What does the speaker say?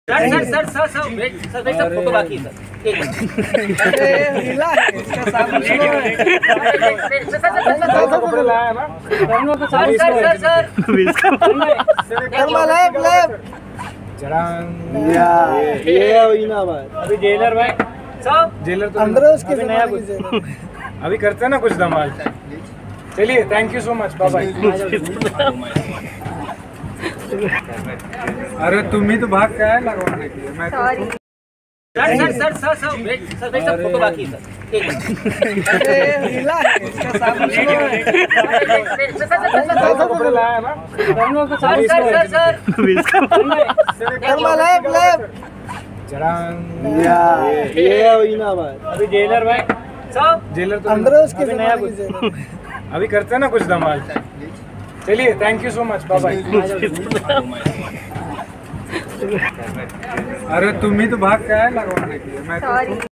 Sir wait sir photo बाकी है sir एक मिनट। हिला है इसका साबुन स्लो है। कपड़े लाया ना सर कर्मा लैब लैब ये वही ना बात। अभी जेलर भाई सब जेलर तो अंदर उसके अभी नया जमाने की जेलर। अभी करते हैं ना कुछ धमाल। चलिए thank you so much, bye bye. अरे तुम ही तो भाग के आए लगवाने के लिए। मैं सर वेट सर फोटो बाकी है सर एक मिनट। हिला है इसका साबुन स्लो है। कपड़े लाया ना सर कर्मा लैब लैब ये वही ना बात। अभी जेलर भाई सब जेलर तो अंदर उसके अभी नया जमाने की जेलर। अभी करते हैं ना कुछ धमाल। चलिए thank you so much, bye bye. अरे तुम ही तो भाग के आए लगवाने के लिए। मैं